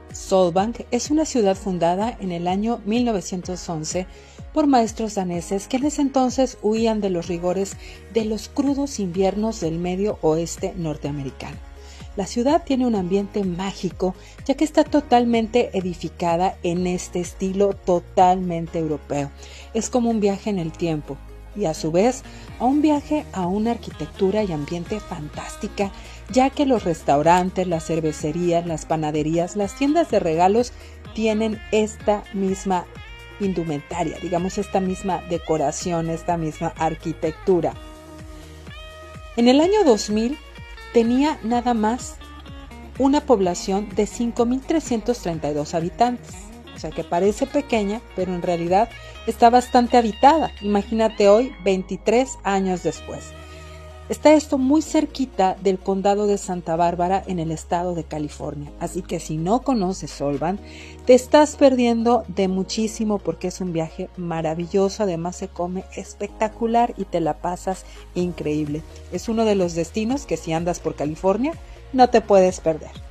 Solvang es una ciudad fundada en el año 1911 por maestros daneses que en ese entonces huían de los rigores de los crudos inviernos del medio oeste norteamericano. La ciudad tiene un ambiente mágico, ya que está totalmente edificada en este estilo totalmente europeo. Es como un viaje en el tiempo y a su vez a un viaje a una arquitectura y ambiente fantástica, ya que los restaurantes, las cervecerías, las panaderías, las tiendas de regalos tienen esta misma indumentaria, digamos esta misma decoración, esta misma arquitectura. En el año 2000 tenía nada más una población de 5.332 habitantes, o sea que parece pequeña, pero en realidad está bastante habitada. Imagínate hoy, 23 años después. Está esto muy cerquita del condado de Santa Bárbara en el estado de California, así que si no conoces Solvang, te estás perdiendo de muchísimo porque es un viaje maravilloso, además se come espectacular y te la pasas increíble. Es uno de los destinos que si andas por California no te puedes perder.